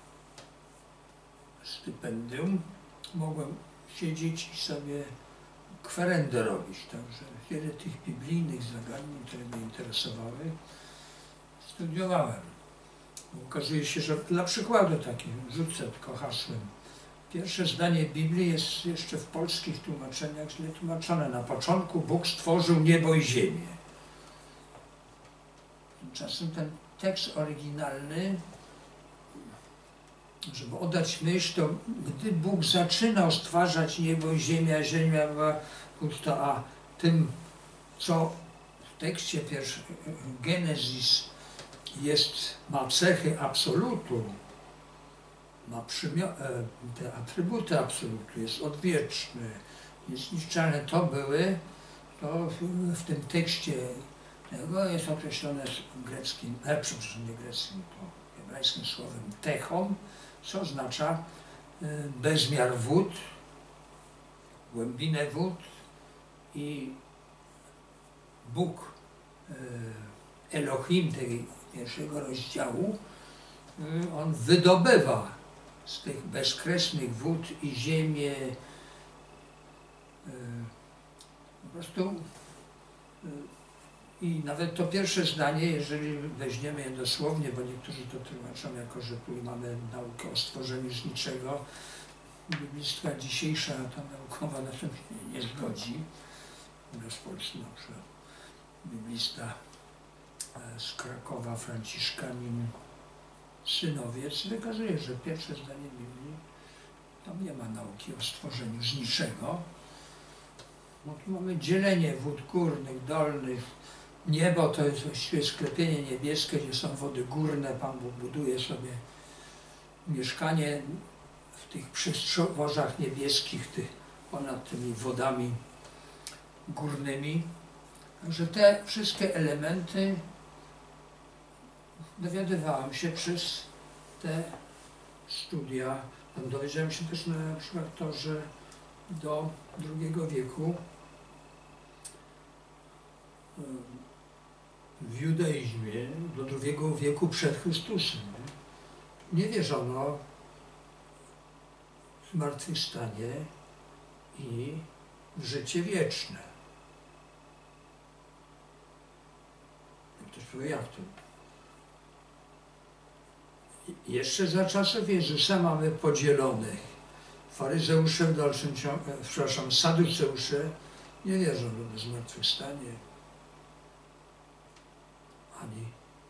stypendium. Mogłem siedzieć i sobie kwerendę robić, także wiele tych biblijnych zagadnień, które mnie interesowały, studiowałem. Okazuje się, że dla przykładu takim rzucę tylko hasłem. Pierwsze zdanie Biblii jest jeszcze w polskich tłumaczeniach źle tłumaczone. Na początku Bóg stworzył niebo i ziemię. Tymczasem ten tekst oryginalny, żeby oddać myśl, to gdy Bóg zaczynał stwarzać niebo i ziemię, a ziemia była pusta, a tym, co w tekście pierwszym, Genezis ma cechy absolutu, ma te atrybuty absolutu, jest odwieczny, niezniszczalny. To w tym tekście tego jest określone greckim, przepraszam, nie greckim, to hebrajskim słowem techon, co oznacza bezmiar wód, głębinę wód i Bóg Elohim tego pierwszego rozdziału, on wydobywa z tych bezkresnych wód i ziemię po prostu i nawet to pierwsze zdanie, jeżeli weźmiemy je dosłownie, bo niektórzy to tłumaczą jako, że tu mamy naukę o stworzeniu z niczego, biblistka dzisiejsza, ta naukowa na tym się nie zgodzi. Z Polski na przykład biblista z Krakowa, Franciszkanin Synowiec, wykazuje, że pierwsze zdanie Biblii, tam nie ma nauki o stworzeniu z niczego. No tu mamy dzielenie wód górnych, dolnych. Niebo to jest właściwie sklepienie niebieskie, gdzie są wody górne. Pan Bóg buduje sobie mieszkanie w tych przestworzach niebieskich, ponad tymi wodami górnymi. Także te wszystkie elementy dowiadywałem się przez te studia. Dowiedziałem się też na przykład to, że do II wieku w judaizmie, do II wieku przed Chrystusem, nie wierzono w zmartwychwstanie i w życie wieczne. Ktoś powie, jak to? Jeszcze za czasów Jezusa mamy podzielonych. Faryzeusze w dalszym ciągu, przepraszam, Saduceusze nie wierzą w zmartwychwstanie. ani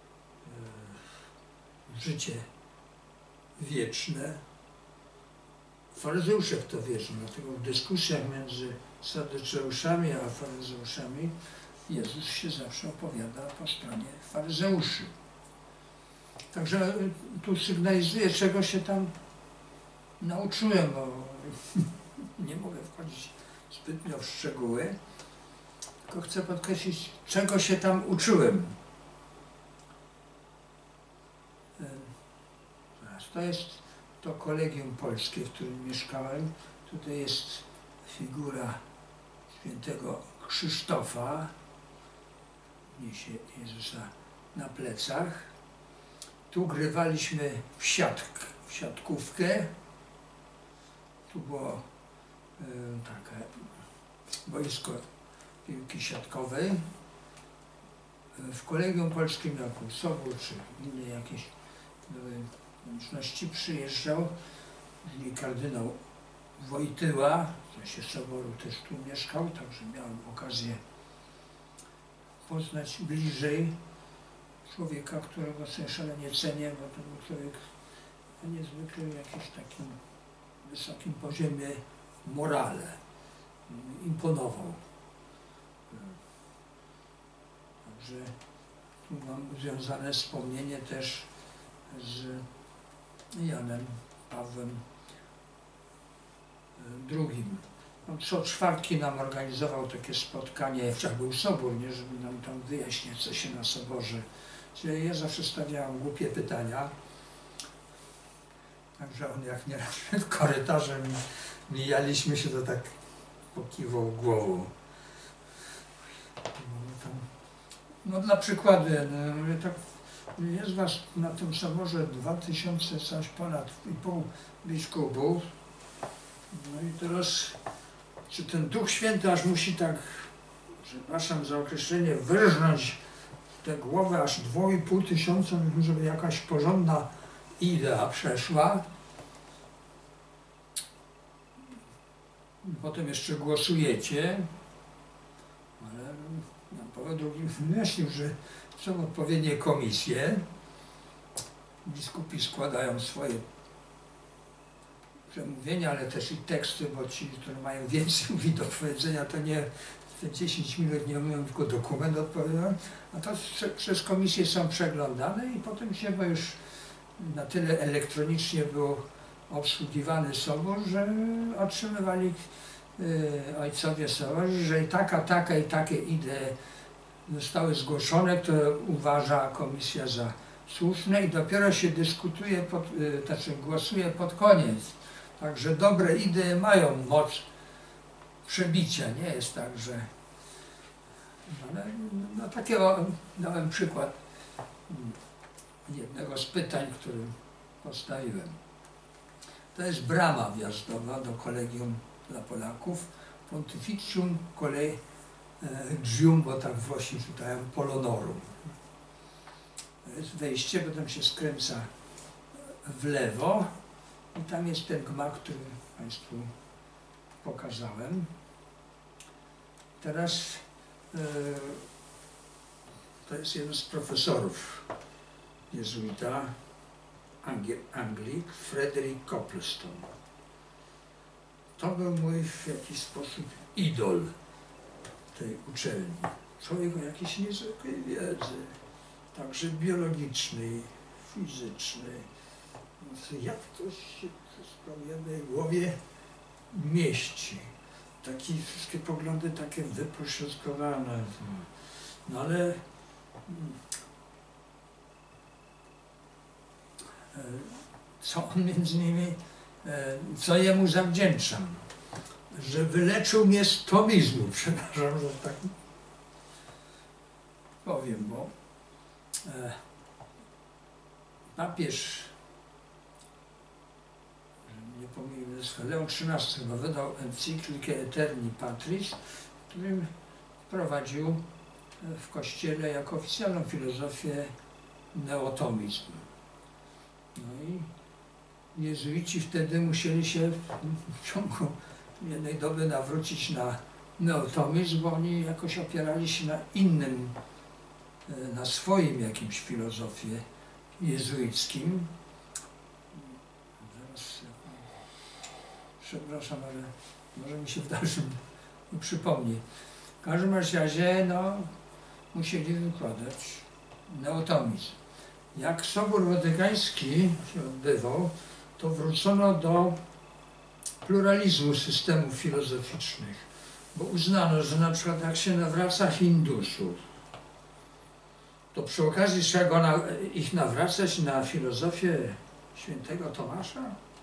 życie wieczne. Faryzeusze w to wierzą, dlatego w dyskusjach między Saduceuszami a faryzeuszami Jezus się zawsze opowiada po stronie faryzeuszy. Także tu sygnalizuję, czego się tam nauczyłem, bo nie mogę wchodzić zbytnio w szczegóły, tylko chcę podkreślić, czego się tam uczyłem. To jest to kolegium polskie, w którym mieszkałem. Tutaj jest figura świętego Krzysztofa, niesie Jezusa na plecach. Tu grywaliśmy w siatkówkę. Tu było takie boisko piłki siatkowej. W kolegium polskim, jak Sobór czy inne jakieś były konieczności, przyjeżdżał kardynał Wojtyła, w czasie Soboru też tu mieszkał, także miałem okazję poznać bliżej człowieka, którego sobie szalenie cenię, bo to był człowiek niezwykle w jakimś takim wysokim poziomie morale. Imponował. Także tu mam związane wspomnienie też z Janem Pawłem II. On co czwartki nam organizował takie spotkanie, jak był Sobór, nie, żeby nam tam wyjaśnić, co się na Soborze dzieje. Ja zawsze stawiałem głupie pytania. Także on jak nieraz w korytarze mijaliśmy się, to tak pokiwał głową. No dla przykładu, tak, jest was na tym Soborze 2000 coś ponad i pół biskupów. No i teraz, czy ten Duch Święty aż musi tak, przepraszam za określenie, wyrżnąć tę głowę aż 2500, żeby jakaś porządna idea przeszła. Potem jeszcze głosujecie, ale Jan Paweł II wyjaśnił, że są odpowiednie komisje. Biskupi składają swoje przemówienia, ale też i teksty, bo ci, którzy mają więcej do powiedzenia, to nie te 10 minut nie umieją, tylko dokument odpowiadają, a to przez komisje są przeglądane i potem się, bo już na tyle elektronicznie był obsługiwany Sobór, że otrzymywali ojcowie Soborzy, że taka i takie idee zostały zgłoszone, które uważa komisja za słuszne i dopiero się dyskutuje, znaczy głosuje pod koniec. Także dobre idee mają moc przebicia, nie jest tak, że... Ale no takiego dałem przykład jednego z pytań, które postawiłem. To jest brama wjazdowa do kolegium dla Polaków, Pontificium Collegium, bo tak Włosi czytają Polonorum. To jest wejście, potem się skręca w lewo i tam jest ten gmach, który Państwu pokazałem. Teraz to jest jeden z profesorów jezuita Anglii, Frederick Copleston. To był mój w jakiś sposób idol tej uczelni. Człowiek o jakiejś niezwykłej wiedzy, także biologicznej, fizycznej. Jak to się w jednej głowie mieści? Takie wszystkie poglądy takie wypośrodkowane. No ale co on między innymi, co jemu zawdzięczam? Że wyleczył mnie z tomizmu, przepraszam, że tak powiem, bo papież, nie pomyliłem, Leon XIII chyba wydał encyklikę Eterni Patris, w którym wprowadził w Kościele jako oficjalną filozofię neotomizm. No i jezuici wtedy musieli się w ciągu jednej doby nawrócić na neotomizm, bo oni jakoś opierali się na innym na swoim jakimś filozofie jezuickim. Zaraz, przepraszam, ale może mi się w dalszym nie przypomni. W każdym razie, no, musieli wykładać neotomizm. Jak Sobór Watykański się odbywał, to wrócono do pluralizmu systemów filozoficznych, bo uznano, że na przykład jak się nawraca Hindusów, to przy okazji trzeba ich nawracać na filozofię świętego Tomasza.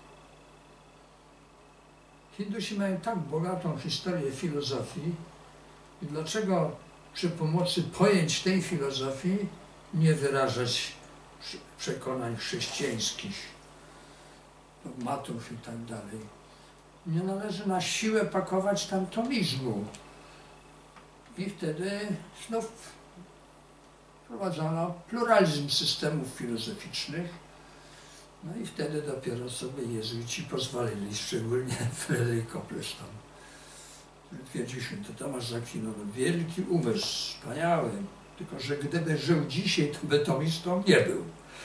Hindusi mają tak bogatą historię filozofii i dlaczego przy pomocy pojęć tej filozofii nie wyrażać przekonań chrześcijańskich, dogmatów i tak dalej. Nie należy na siłę pakować tam tomizmu. I wtedy znów wprowadzono pluralizm systemów filozoficznych. No i wtedy dopiero sobie jezuici pozwolili, szczególnie Fryderyk Koplerz tam. Twierdził święty Tomasz z Akwinu, wielki umysł, wspaniały, tylko że gdyby żył dzisiaj, to by tomistą nie był.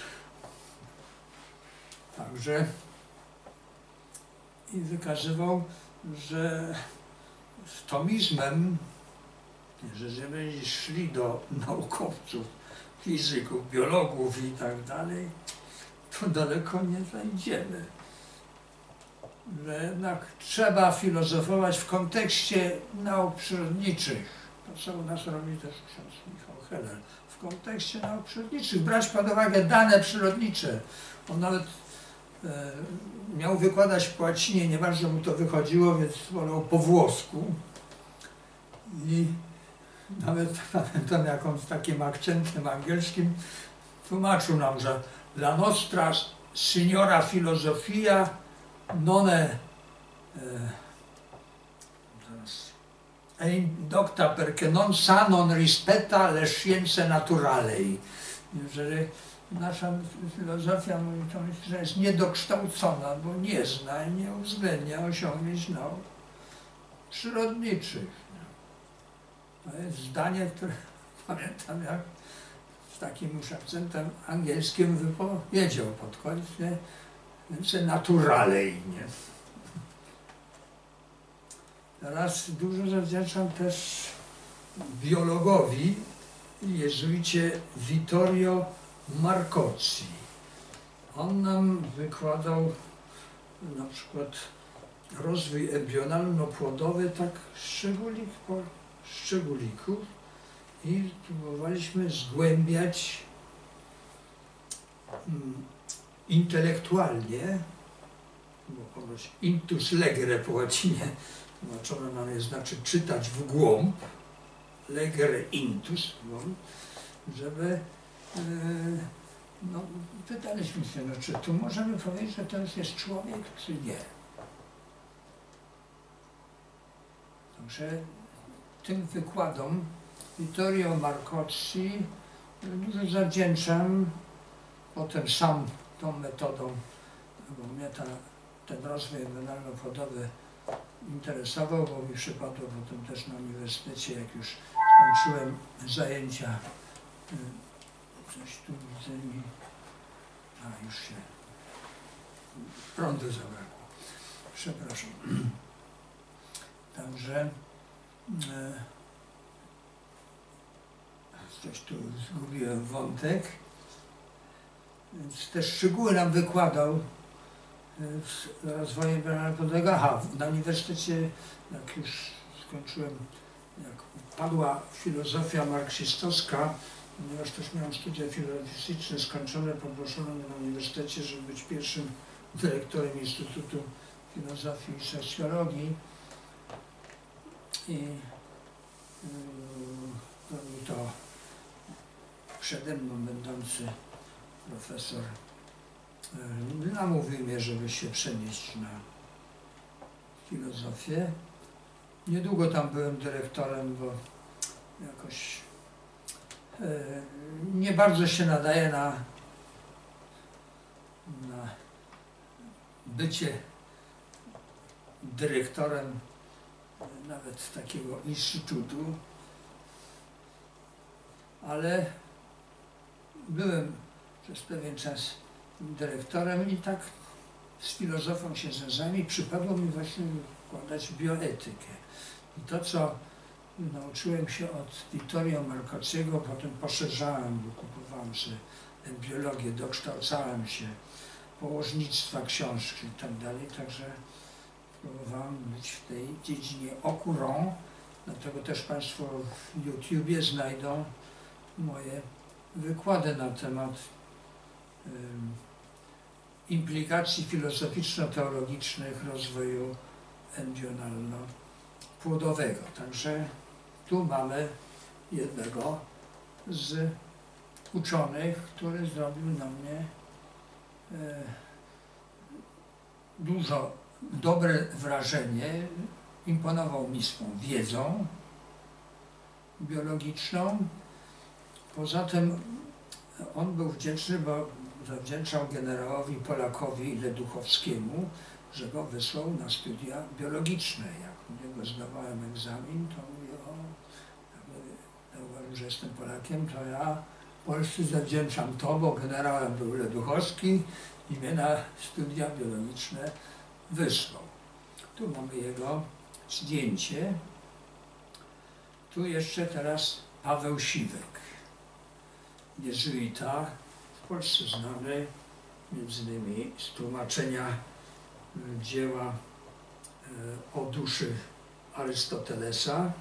Także i wykazywał, że z tomizmem, że jeżeli szli do naukowców, fizyków, biologów i tak dalej, to daleko nie zajdziemy. Że jednak trzeba filozofować w kontekście nauk przyrodniczych. To co u nas robi też ksiądz Michał Heller. W kontekście nauk przyrodniczych. Brać pod uwagę dane przyrodnicze. On nawet miał wykładać po łacinie, nie bardzo mu to wychodziło, więc wolał po włosku. I nawet pamiętam, jak on z takim akcentem angielskim tłumaczył nam, że la nostra signora filosofia non è indocta perché non sa, non rispetta le scienze naturalei. Jeżeli nasza filozofia mówi, to myślę, że jest niedokształcona, bo nie zna i nie uwzględnia osiągnięć nauk przyrodniczych. To jest zdanie, które pamiętam, jak z takim już akcentem angielskim wypowiedział pod koniec, więc naturalej, nie? Teraz dużo zawdzięczam też biologowi, jezuicie Vittorio Marcozzi. On nam wykładał na przykład rozwój embrionalno-płodowy tak szczególik po szczególiku i próbowaliśmy zgłębiać intelektualnie, bo ponoć intus legere po łacinie tłumaczone nam jest, znaczy czytać w głąb, legere intus, żeby no, pytaliśmy się, no, czy tu możemy powiedzieć, że to jest człowiek, czy nie. Także tym wykładom Vittorio Marcozzi dużo zawdzięczam. Potem sam tą metodą, bo mnie ten rozwój embrionalno-płodowy interesował, bo mi przypadło potem też na uniwersytecie, jak już skończyłem zajęcia. Coś tu widzę i... A, już się prądu zabrakło. Przepraszam. Także coś tu zgubiłem wątek. Więc te szczegóły nam wykładał z rozwoju embrionalno-płodowego. Aha, na uniwersytecie, jak już skończyłem, jak padła filozofia marksistowska, ponieważ też miałem studia filozoficzne skończone, poproszono mnie na uniwersytecie, żeby być pierwszym dyrektorem Instytutu Filozofii i Socjologii. I robił to przede mną będący profesor namówił mnie, żeby się przenieść na filozofię. Niedługo tam byłem dyrektorem, bo jakoś nie bardzo się nadaje na bycie dyrektorem nawet takiego instytutu, ale byłem przez pewien czas dyrektorem i tak z filozofią się związałem i przypadło mi właśnie wykładać bioetykę. I to, co nauczyłem się od Vittorio Marcociego, potem poszerzałem, bo kupowałem sobie biologię, dokształcałem się, położnictwa, książki i tak dalej, także próbowałem być w tej dziedzinie au courant, dlatego też Państwo w YouTubie znajdą moje wykłady na temat implikacji filozoficzno-teologicznych rozwoju embrionalno-płodowego. Także tu mamy jednego z uczonych, który zrobił na mnie dobre wrażenie, imponował mi swą wiedzą biologiczną. Poza tym on był wdzięczny, bo zawdzięczał generałowi Polakowi Leduchowskiemu, że go wysłał na studia biologiczne. Jak u niego zdawałem egzamin, to mówię, uważam, że jestem Polakiem, to ja Polsce zawdzięczam to, bo generałem był Leduchowski i mnie na studia biologiczne wysłał. Tu mamy jego zdjęcie. Tu jeszcze teraz Paweł Siwek, jezuita, w Polsce znany, między innymi z tłumaczenia dzieła o duszy Arystotelesa,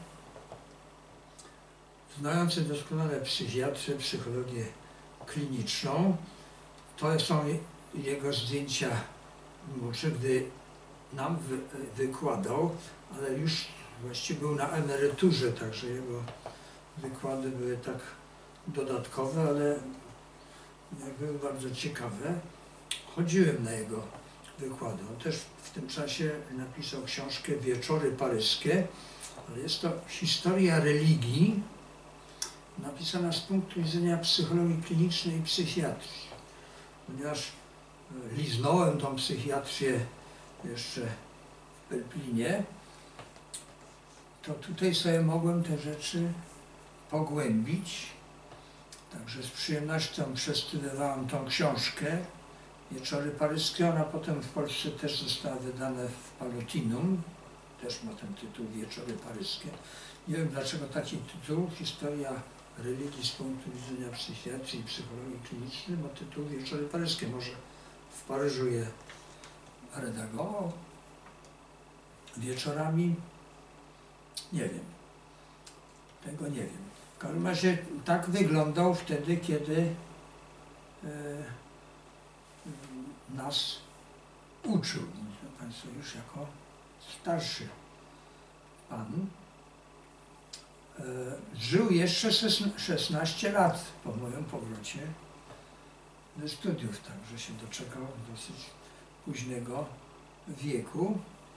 znający doskonale psychiatrę, psychologię kliniczną. To są jego zdjęcia, gdy nam wykładał, ale już właściwie był na emeryturze, także jego wykłady były tak dodatkowe, ale były bardzo ciekawe. Chodziłem na jego wykłady. On też w tym czasie napisał książkę Wieczory paryskie, ale jest to historia religii napisana z punktu widzenia psychologii klinicznej i psychiatrii. Ponieważ liznąłem tą psychiatrię jeszcze w Pelplinie, to tutaj sobie mogłem te rzeczy pogłębić. Także z przyjemnością przestudiowałem tą książkę Wieczory paryskie. Ona potem w Polsce też została wydana w Palotinum. Też ma ten tytuł Wieczory paryskie. Nie wiem dlaczego taki tytuł, historia religii z punktu widzenia psychiatrii i psychologii klinicznej, ma tytuł Wieczory paryskie. Może w Paryżu je redagował wieczorami. Nie wiem. Tego nie wiem. W każdym razie tak wyglądał wtedy, kiedy nas uczył. Państwo już jako starszy pan. Żył jeszcze 16 lat po moim powrocie ze studiów, także się doczekał dosyć późnego wieku.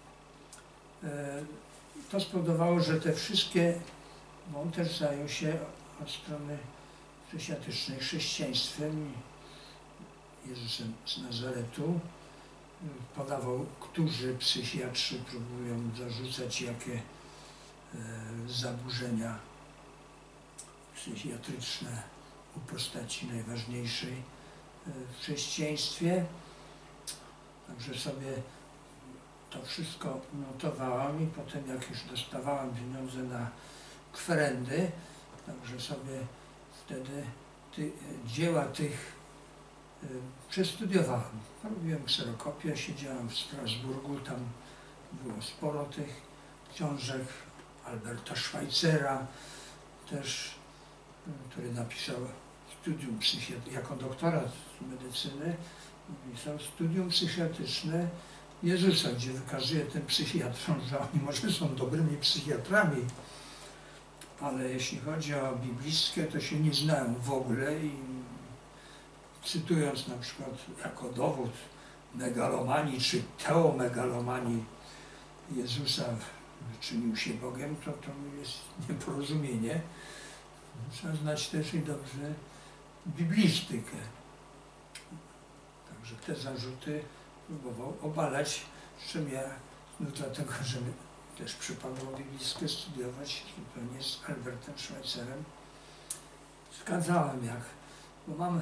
To spowodowało, że te wszystkie, bo on też zajął się od strony psychiatrycznej chrześcijaństwem i Jezusem z Nazaretu. Podawał, którzy psychiatrzy próbują zarzucać jakie zaburzenia psychiatryczne u postaci najważniejszej w chrześcijaństwie. Także sobie to wszystko notowałem i potem jak już dostawałem pieniądze na kwerendy, także sobie wtedy dzieła tych przestudiowałem. Robiłem kserokopię, siedziałem w Strasburgu, tam było sporo tych książek Alberta Schweitzera też, który napisał studium psychiatryczne, jako doktorat z medycyny, napisał studium psychiatryczne Jezusa, gdzie wykazuje tym psychiatrom, że oni może są dobrymi psychiatrami, ale jeśli chodzi o biblijskie, to się nie znają w ogóle i cytując na przykład jako dowód megalomanii czy teomegalomanii Jezusa, czynił się Bogiem, to jest nieporozumienie. Trzeba znać też i dobrze biblistykę. Także te zarzuty próbował obalać, z czym ja, dlatego, że też przypadło biblistkę studiować zupełnie z Albertem Schweitzerem. Zgadzałem, jak bo mam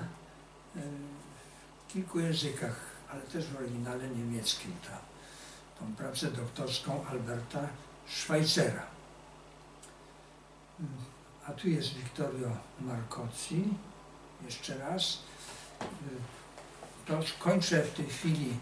w kilku językach, ale też w oryginale niemieckim tą pracę doktorską Alberta Schweitzera. A tu jest Vittorio Marcozzi, jeszcze raz. To kończę w tej chwili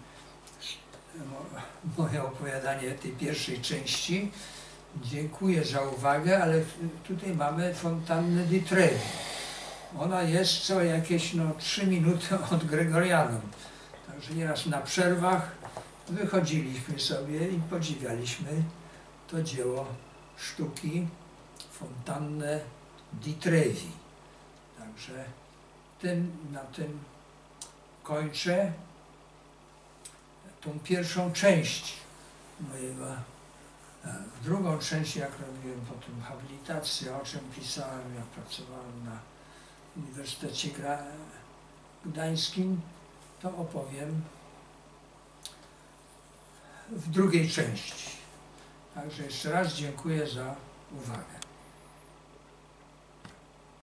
moje opowiadanie tej pierwszej części. Dziękuję za uwagę, ale tutaj mamy fontannę di Trevi. Ona jest co jakieś 3 minuty od Gregorianum. Także nieraz na przerwach wychodziliśmy sobie i podziwialiśmy to dzieło sztuki, fontannę di Trevi. Także na tym kończę tą pierwszą część mojego. W drugą część, jak robiłem potem habilitację, o czym pisałem, jak pracowałem na Uniwersytecie Gdańskim, to opowiem w drugiej części. Także jeszcze raz dziękuję za uwagę.